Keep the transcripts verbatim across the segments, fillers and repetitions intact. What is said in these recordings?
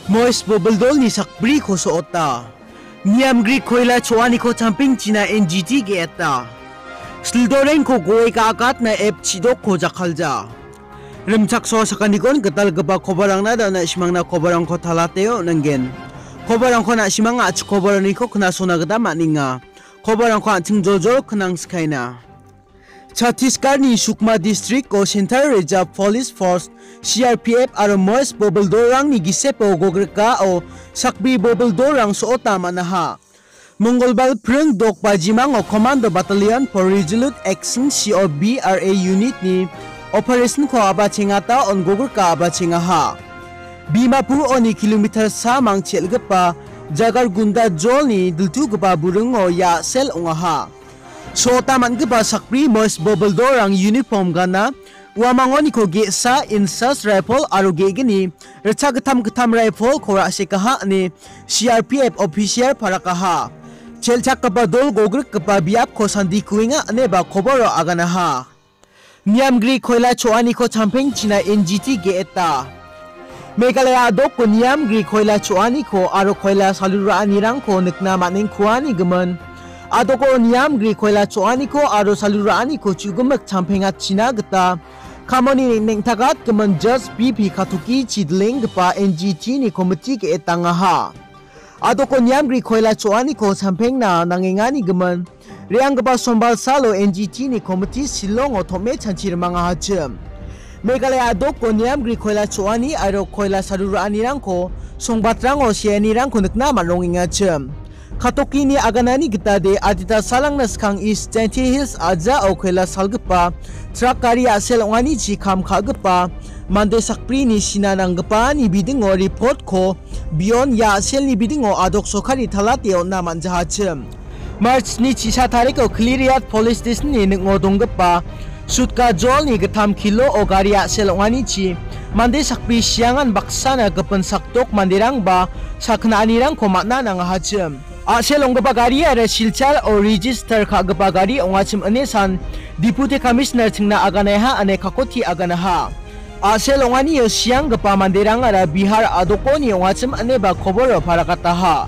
Moist Bobeldol ni sakbri ko suota. Niam Greek koila chuani ko champing china N G T ge eta. Slidoreng ko goy ka akat na ep chidok ko jakhalja. Rimchak so sa kanikon katal gaba kobarang na da na simang na kobarang ko talateo nanggen. Kobarang ko na simang ach kobarang ni ko kena sonagda maninga. Kobarang ko anting jojo kenang skaina. Chhattisgarh ni Sukma district ko Central Reserve Police Force C R P F aro Moist Bobeldorang ni gisepo gogreka o sakbi Bobeldorang suota manaha. Mongolbal prung dok pajimang o Commando Battalion for Resolute Action C O B R A unit ni operation ko abachingata on gogreka abachingaha. Bimapur oni kilometer sa mang chelgapa jagar gunda jol ni dultu gaba burung o ya sel ongaha. So taman gaba sakri Moist Bobeldorang uniform gana wamangoni ko ge sa insas rifle aro ge gini recha gatam gatam rifle ko ra se kaha ni C R P F officer para kaha chelchak kapa dol gogrik kapa biap ko sandi kuinga ane ba khoboro agana ha Niamgri khoila choani ko champeng china N G T ge eta Meghalaya dok ko Niamgri khoila choani ko aro khoila salura anirang ko nikna maning khuani gaman Adoko Niamgri khoila choani ko aro salura ani ko chugumak champenga china gata kamoni neng tagat kemen just P P katuki chidling pa N G T ni komiti ke etanga ha Adoko Niamgri khoila choani ko champeng na nangengani gemen riang gaba sombal salo N G T ni komiti silong o thome chanchir manga hachem Meghalaya adoko Niamgri khoila choani aro khoila salura ani rang ko songbatrang o siani rang ko nikna malonginga chem Katoki ni aganani kita de adita salang naskang East Dainty Hills aja o khela salgpa truck kari asel ongani chi kham khagpa mande sakpri ni sinanangpa ni biding o report ko beyond ya asel ni biding o adok sokhari thalate o na manjahachem March ni chi sa tarik o Cleariat police station ni ngodongpa sutka jol ni gatam kilo o gari asel ongani chi mande sakpri siangan baksana gapan saktok mandirang ba sakna anirang ko matna nang hachem Asel ongba gari ara silchal o register khagba gari ongachim anesan deputy commissioner thingna aganeha ane khakoti aganaha Asel ongani yo siang gapa manderang ara Bihar adoko ni ongachim aneba khobor parakataha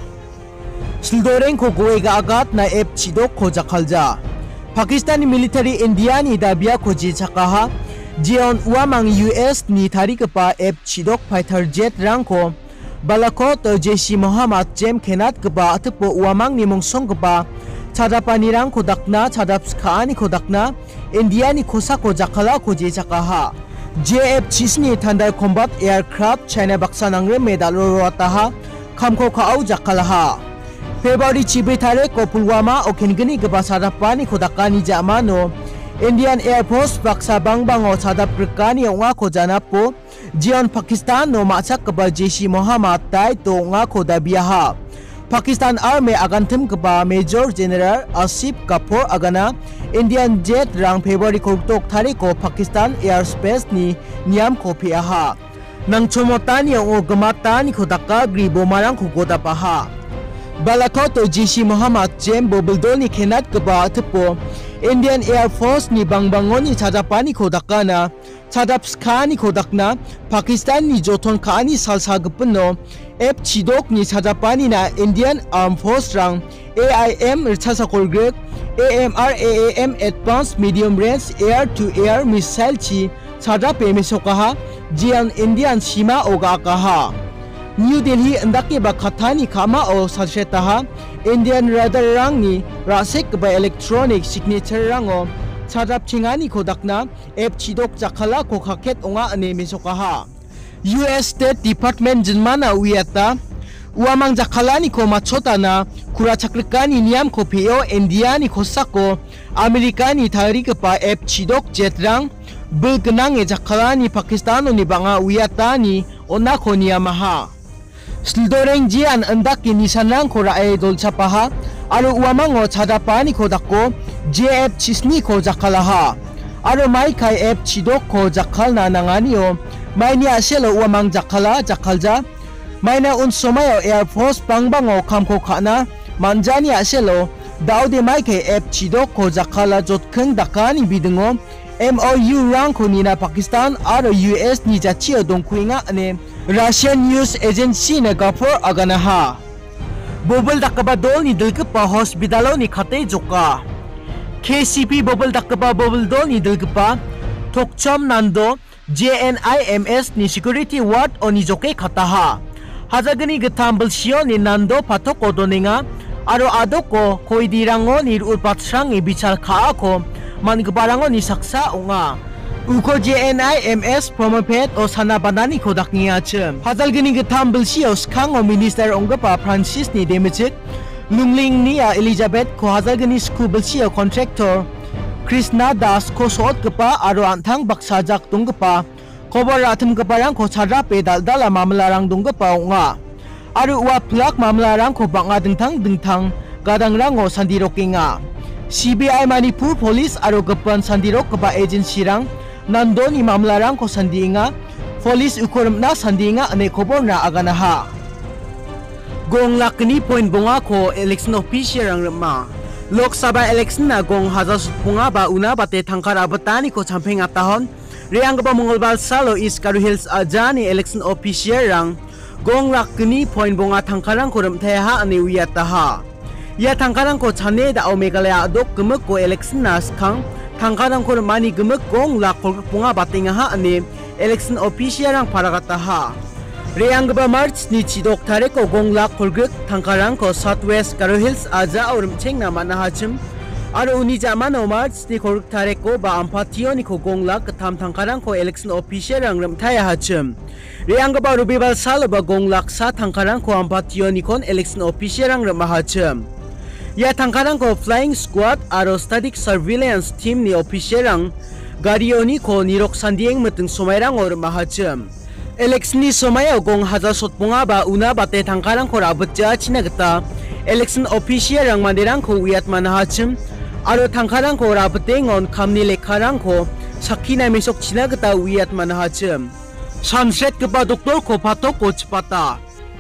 Sildoreng ko goega agat na ep chidok ko jakhalja Pakistani military India ni dabia ko ji chakaha jion uamang U S ni tharikpa ep chidok fighter jet rangko Balakot Jaish Mohammed Jem Khenat gaba atpo uamang ni mongsong gaba chadapani rang ko dakna chadap skhaani ko dakna India ni khosa ko jakhala ko je chakaha J F chisni Thunder Combat Aircraft China baksa nangre medal rataha khamko khau jakhalaha February chibe thare ko Pulwama o Khengani gaba chadapani ko dakani jamano Indian Air Force baksa bangbang o chadap krikani onga ko janapo Jion Pakistan no machak kaba Jaish Mohammed tai to nga ko dabiyaha Pakistan Army agantim kaba Major General Asif Kapoor agana Indian jet rang February ko tok thari ko Pakistan airspace ni niam ko phiaha nang chomotani o gamatani ko dakka gribo marang ko godapaha Balakot Jaish Mohammed Jem Bobeldol ni khenat kaba atpo Indian Air Force ni bangbangoni chadapani ko dakana chadap skani ko dakna Pakistan ni jothon khani salsa gapno ep chidok ni chadapani na Indian Armed Force rang A I M rchasa kolgrek A M R A A M Advanced Medium Range Air to Air Missile chi chadap emesokaha jian Indian sima oga kaha New Delhi andake ba khathani khama o salsetaha Indian radar rang ni rasek ba electronic signature rango chadap chingani ko dakna ep chidok jakhala ko khaket onga ane mesokaha U S State Department jinmana wiata uamang jakhalani ko machotana kura chakrikani niam ko pheo India ni khosako Amerikani tharikpa ep chidok jetrang bulgnang e jakhalani Pakistan ni banga wiata ni onna ko niamaha Sildoreng jian andaki nisanang ko rae dolchapaha aro uamango chadapani ko dakko J F chisni ko jakhalaha aro mai kai F chidok ko jakhalna nanganio mai ni aselo uamang jakhala jakhalja maina un somayo Air Force pangbango khamko khana manjani aselo daude mai kai F chidok ko jakhala jotkhang dakani bidingo M O U rang ko nina Pakistan aro U S ni jachio dongkuinga ane Russian news agency na gafur aganaha. Bobol dakabadol ni dilgapa hospitalo ni khate joka. K C P bobol dakaba bobol dol ni dilgapa Tokcham nando J N I M S ni security ward oni joke khataha. Hazagani gatambal sio ni nando patok odoninga aro adoko koidirango ni urpatsang ibichal khaako mangabarango ni saksa unga. Uko J N I M S promopet o sanabanani kodak niya chem. Hazalgani gatambal sio skang o minister onggapa Francis ni demechit lungling niya Elizabeth ko hazalgani skubal sio contractor Krishna Das ko soot gapa aro antang baksajak tunggapa kobar atum gaparang ko chara pe dal-dala mamlarang tunggapa nga aro uwa plak mamlarang ko banga dengtang dengtang gadangrang o sandirok nga C B I Manipur Police aro gapan sandirok kapa agency rang nando ni mamlarang ko sandi nga police ukorum na sandi nga ane kobor na aganaha gong lakni point bunga ko election official rang rama Lok Sabha election na gong hazas punga ba una bate thangkar abatani ko champing atahon riang ba mongolbar salo is Karu Hills ajani election official rang gong rakni point bonga thangkarang koram theha ani uyataha ya thangkarang ko chane da omegalaya dok gemuk ko election na skang thangkarang ko mani gemuk gong lak punga batinga ha ani election official rang paragataha Riang ba March ni chidok thare ko gonglak kolguk thangkarang ko Southwest Karu Hills aja aurum cheng na manahachim aro uni jamano March ni kolguk thare ko ba ampatio ni ko gonglak tham thangkarang ko election official rang ram thaya hachim Riang ba rubibal sal ba gonglak sa thangkarang ko ampatio ni kon election official rang ram hachim ya thangkarang ko flying squad aro static surveillance team ni official rang garioni ko nirok sandieng metung somairang or mahachim Election ni somaya gong hazar sot punga ba una bate thangkarang ko rabutja chinagata election official rang mandirang ko uyat manahachim aro thangkarang ko rabutengon kamni lekharang ko sakina mesok chinagata uyat manahachim sunset gaba doktor ko patok ko chpata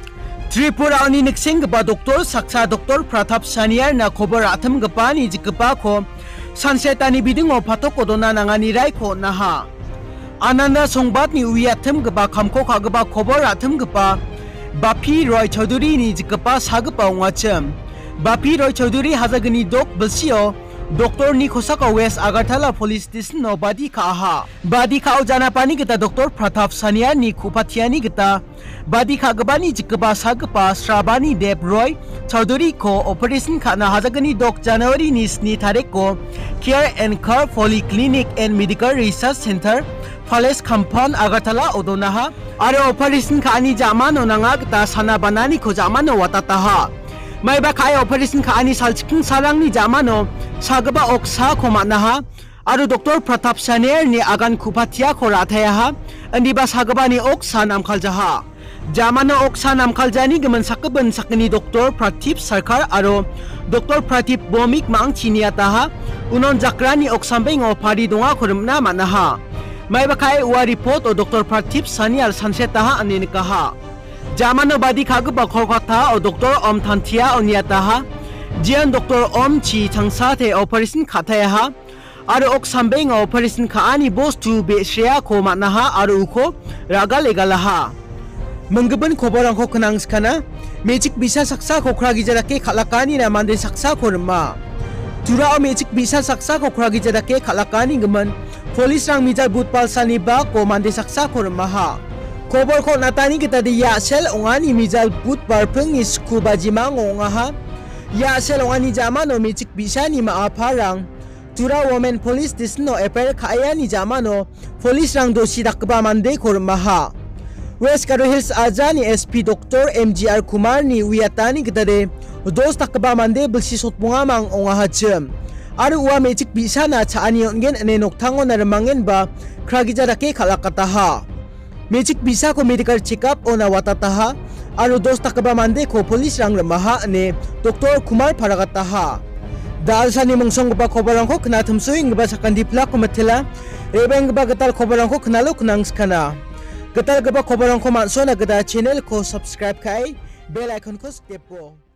Tripura ani niksing gaba doktor saksa doktor Pratap Saniar na khobar atham gapa ni jikapa ko sunset ani bidingo patok ko dona nangani rai ko naha Ananda songbat ni uyatem gaba kamko kagaba kobar atem gaba Bapi Roy Chaudhuri ni jikapa sagapa ngachem Bapi Roy Chaudhuri hazagani dok balsio Doktor ni khosaka West Agartala Police Station no badi ka aha Badi ka jana pani kita Doktor Pratap Saniar ni khupathiani kita Badi ka gaba ni jikapa sagapa Shrabani Deb Roy Chaudhuri ko operation ka na hazagani dok January ni sni tarek ko Care and Care Polyclinic and Medical Research Center Palace Compound Agartala odonaha aro operation ka ani jamano nanga ta sana banani ko jamano watataha mai ba kai operation ka ani salchiking sarang ni jamano sagaba oksa ko manaha aro Doktor Pratap Saniar ni agan khupatia ko rathaya ha andi ba sagaba ni oksa namkhal jaha jamano oksa namkhal jani geman sakban sakni Doktor Pratip Sarkar aro Doktor Pratip Bomik mang chiniata ha unon jakrani oksambeng o pari donga korumna manaha Mai bakai uwa report o Doktor Pratip Saniar sansetaha ani nikaha Jamano badi kagu bakhorkata o Doktor Om Thantia oniataha Jian Doktor Om Chi Changsate operation khataya aro ok sambeng operation kaani boss tu be shrea ko manaha aro uko ragal egalaha Menggeban khoborang ko kenang skana magic bisa saksa ko khragi jarake khalakani na mande saksa ko rma Tura o magic bisa saksa ko khragi jarake khalakani geman Polis rang mijal butpal sani ba ko mande saksa ko maha Kobor ko natani kita di ya sel ongani mijal butpal peng is kubaji mango ngaha Ya sel ongani jamano mijik bisa ni maaparang Tura women police disno eper kaya ni jamano Polis rang dosi dakba mande ko maha West Karu Hills ajani S P Doktor M G R Kumar ni uyatani kita de dos dakba mande belsi sot pungamang ongaha chem Aro uwa magic bisa na chaani ongen ane noktango na ramangen ba kragija dake khalakataha Magic bisa ko medical check up ona watataha aro dos takaba mande ko police rang ramaha ane Doktor Kumar paragataha Dal sani mongsong ba khobarang ko kna thumsuing ba sakandi pla ko mathila rebeng ba gatal khobarang ko knalo knang skana gatal ba khobarang ko manso na gada channel ko subscribe kai bell icon ko stepo